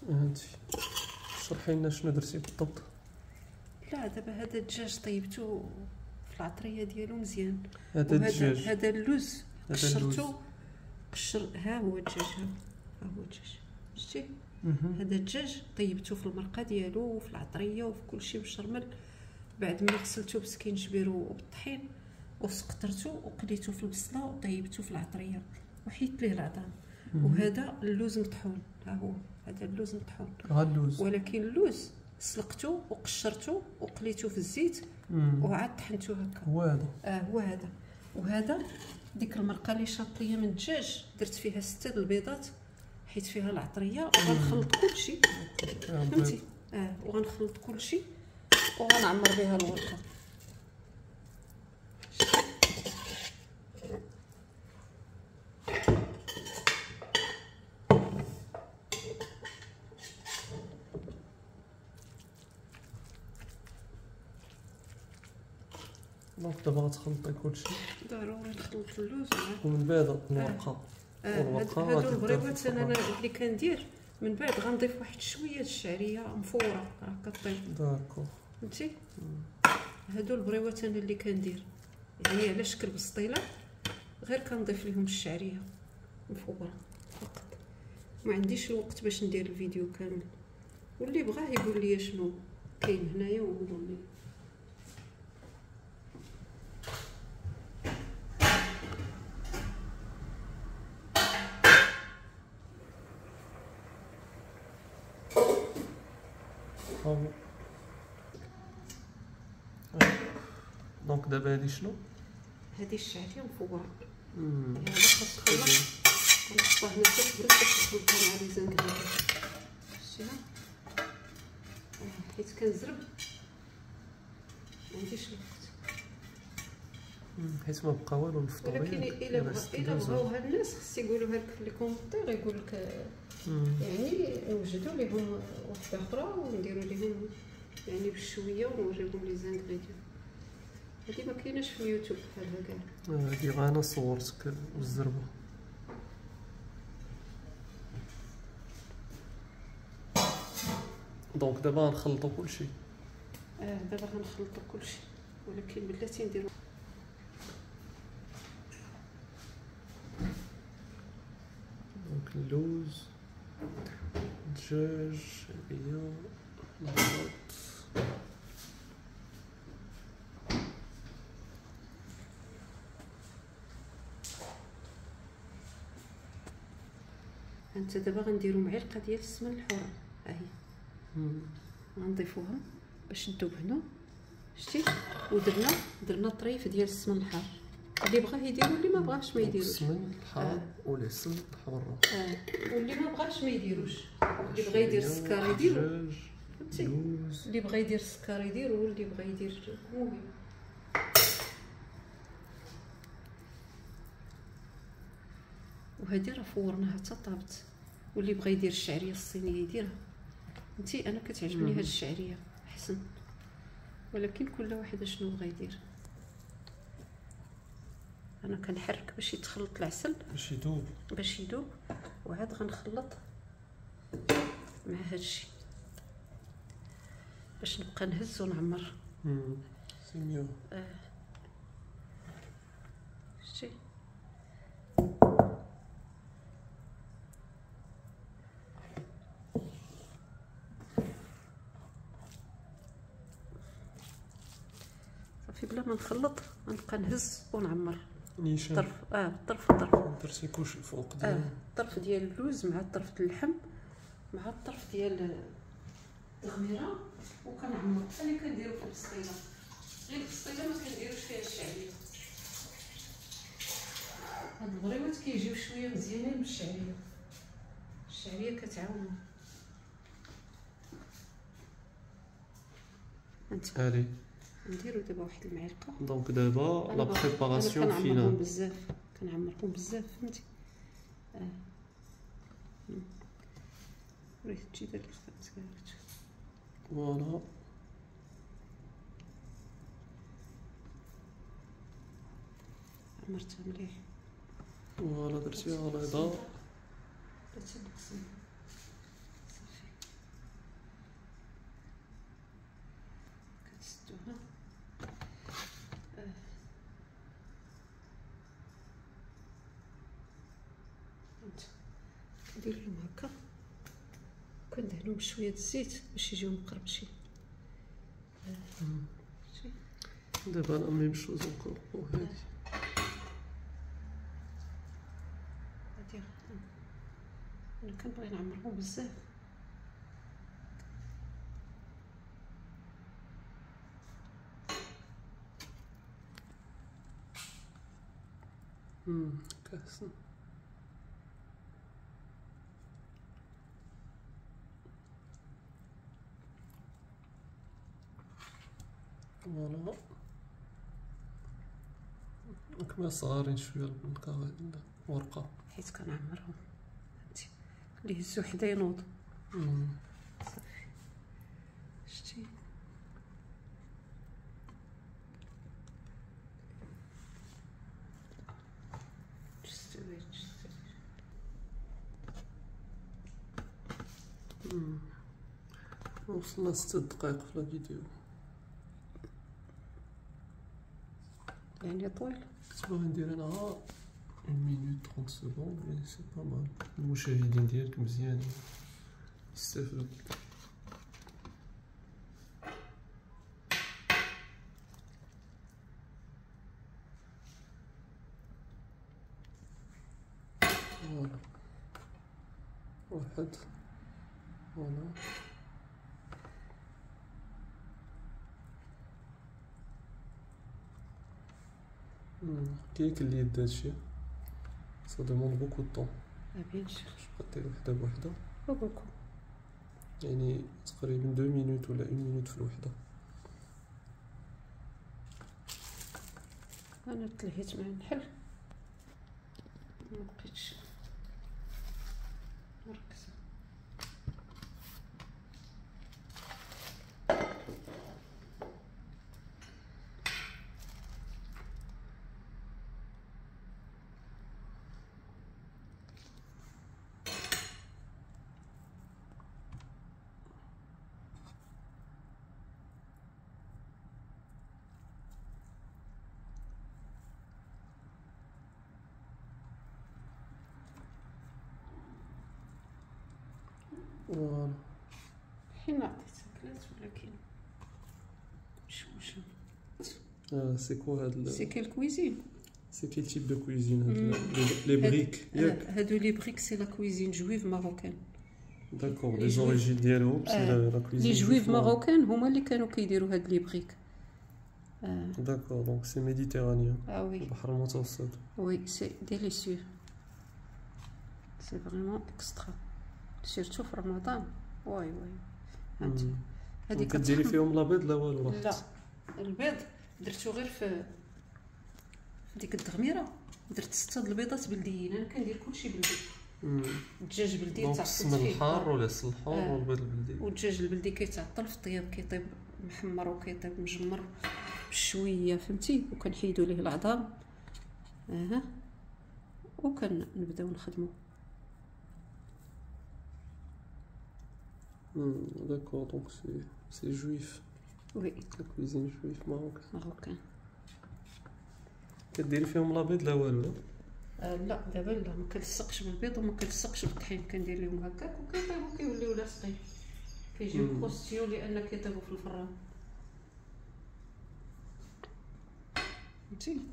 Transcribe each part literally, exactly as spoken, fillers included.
هادشي شرحي لنا شنو درتي بالضبط. لا دابا هذا الدجاج طيبتو في العطريه ديالو مزيان. هذا الدجاج هذا اللوز قشرتو اللوز. قشر ها هو الدجاج، ها هو الدجاج شتي. هذا الدجاج طيبتو في المرقه ديالو وفي العطريه وفي كلشي بالشرمل، بعد ما غسلتو بسكينجبير وبالطحين وسقطرتو وقليتو في البصله وطيبتو في العطريه وحيت ليه العظام. وهذا اللوز مطحون، ها هو هذا اللوز مطحون. ها اللوز، ولكن اللوز سلقتو وقشرتو وقليتو في الزيت وعاد طحنتو هكا. هو هذا اه هو هذا. وهذا ديك المرقه اللي شاطيه من الدجاج درت فيها ستة د البيضات، حيت فيها العطريه وغنخلط كلشي فهمتي. اه وغنخلط كلشي وغنعمر بها الورقه. دونك دابا غتخلطي كلشي ضروري نخلط اللوز ومن بعد الورقه. اه والورقه هادو البريوات انا اللي كندير من بعد غنضيف واحد شويه الشعريه مفوره راه كطيب. داكور فهمتي. هادو البريوات انا اللي كندير يعني على شكل بسطيله، غير كنضيف لهم الشعريه مفوره فقط. ما عنديش الوقت باش ندير الفيديو كامل، واللي بغاه يقول لي شنو كاين هنايا ونقول ليه. دونك دابا هادي شنو؟ هادي الشعريه مفوره. هذا خاص تخلط كنحطها هنا تبرد باش نخلطها مع لي زانغريديون. شتيها حيت كنزرب ما عنديش الوقت، حيت ما بقى والو الفطور. ولكن الا بغا الا بغاوها الناس خص يقولوا هكا في لي كومونتير، يقول لك يعني نوجدوا لهم وحده اخرى ونديروا لهم يعني بشويه ونوريهم لي زانغريديون. هادي ما كايناش في اليوتيوب بحالها كاع. هادي غير انا صورتك بالزربه. دونك دابا غنخلطوا كلشي. اه دابا غنخلطوا كلشي، ولكن بلاتي نديرو دونك اللوز، الدجاج، الشعريه، البيض. انت دابا غنديرو معلقه ديال السمن الحاره، ها هي غنضيفوها باش ندوبهنو شتي. ودرنا درنا طريف ديال السمن الحار، اللي بغاه يديرو اللي ما بغاش ما يديروش. السمن الحار آه. والعسل الحمراء اه واللي ما بغاش ما يديروش. اللي بغا يدير السكر يديرو فهمتي، اللي بغا يدير السكر يديرو واللي بغا يدير المهم. وهذه راه فورناها حتى طابت، واللي بغا يدير الشعريه الصينيه يديرها. فهمتي انا كتعجبني هاد الشعريه احسن، ولكن كل واحد شنو بغا يدير. انا كنحرك باش يتخلط العسل باش يذوب باش يذوب، وعاد غنخلط مع هادشي باش نبقى نهز ونعمر. امم سي ميو. اه شتي صافي بلا ما نخلط غنبقى نهز ونعمر. نيشان طرف اه طرف طرف درتي كلشي فوق ديال اه الطرف ديال اللوز مع الطرف ديال اللحم مع الطرف ديال التغميره، وكنعمر بحال اللي كنديرو في البسطيله، غير البسطيله ما كنديروش فيها الشعريه. هاد البريوات كيجيو شويه مزيانين بالشعريه، الشعريه كتعاون. انت هادي نديرو دابا واحد المعلقه. دونك دابا لا بريباراسيون فينال. كنعمرهم بزاف كنعمرهم بزاف فهمتي. اه ريت تجي داك الخبز كاع فوالا. عمرتها مليح. فوالا درتيها غليظه. درتي نقسم صافي. ندير لهم هكا كندهنهم بشويه الزيت باش يجيو مقرمشين. دابا لا ميم شوز انكور بور هادي. هادي انا كنبغي نعمرهم بزاف. امم كاحسن. فوالا كما صغارين شويه البنكه الورقه حيت كنعمرهم فهمتي اللي يهزو حدا ينوض. صافي شتي تستوي تستوي. وصلنا ستة دقائق في الفيديو يعني طويل. كنت باغي ندير انا اون مينوت ثلاثين سكوند مي سي با مال. المشاهدين ديالك مزيانين يستافدوا. فوالا واحد فوالا كيك اللي يد هادشي سا دوموند بوكو دو طون. بيان سور باش دير وحده بوحده بوكو يعني تقريبا دو مينوت ولا اون مينوت في الوحده. انا تلهيت مع النحل مبقيتش مركزه. فوالا حين عطيتها كلات ولكن مش مشكل. اه سي كو هاد سي كيل كويزين. سي كيل تيب دو كويزين هاد لي بريك ياك. هادو لي بريك سي لا كويزين جويف ماروكان. داكور لي زوريجين ديالهم سي لا كويزين. لي جويف ماروكان هما اللي كانوا كيديروا هاد لي بريك. داكور دونك سي ميديتيرانيان. اه وي البحر المتوسط. وي سي ديليسيو سي فريمون اكسترا سيرتو في رمضان. واي واي فهمتي هذيك كديري فيهم لا بيض لا والو؟ لا البيض درتو غير في في ديك الدغميره. درت ستة د البيضات بلديين. انا كندير كلشي بلدي. الدجاج بلدي دونك تعطل السمن فيه الحار ولا السل الحار آه. والبيض البلدي. والدجاج البلدي كيتعطل في الطياب كيطيب محمر وكيطيب مجمر بشويه فهمتي وكنحيدو ليه العظام. اها وكنبداو نخدمو. داكور دونك سي سي جويف. وي لا كويزين جويف ماروكان. ماروكان. كديري فيهم لا بيض لا والو؟ لا آه لا دابا لا ما كنلصقش بالبيض وما كنلصقش بالطحين. كندير لهم هكاك وكيطيبوا كيوليو لاصقين كيجيو كروستيو لان كيطيبوا في الفران فهمتي.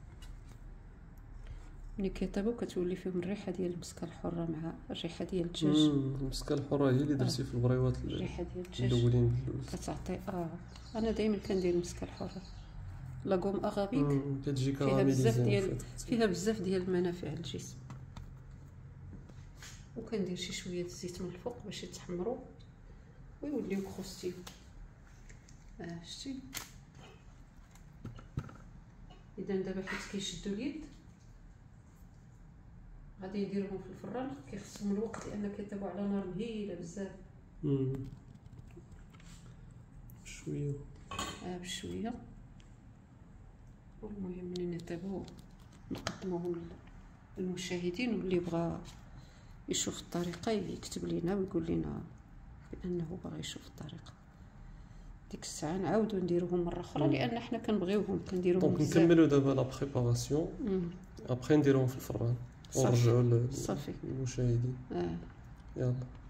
ملي كيطيبوا كتولي فيهم الريحه ديال المسكه الحره مع الريحه ديال الدجاج. المسكه الحره هي اللي درتي في البريوات الريحه ديال الدجاج الاولين باللوز كتعطي. اه انا دائما كندير المسكه الحره لاغوم اغابيك. كتجي فيها بزاف ديال كراميليزي فيها بزاف ديال المنافع للجسم. وكندير شي شويه الزيت من الفوق باش يتحمروا ويوليو كروستيو. اه شتي اذا دابا حيت كيشدوا اليد غادي نديرهم في الفران. كيخصهم الوقت لان كيطيبوا على نار مهيله بزاف. شويه اه بشويه. والمهم منين يطيبوا نقدموهم للمشاهدين واللي بغى يشوف الطريقه يكتب لينا ويقول لنا بانه باغي يشوف الطريقه. ديك الساعه نعاودو نديروهم مره اخرى لان حنا كنبغيوهم كنديروهم دونك بزاف. نكملوا دابا لا بريباراسيون ابخي نديروهم في الفران. صافي ونرجعوا صافي للمشاهدين. اه يلا.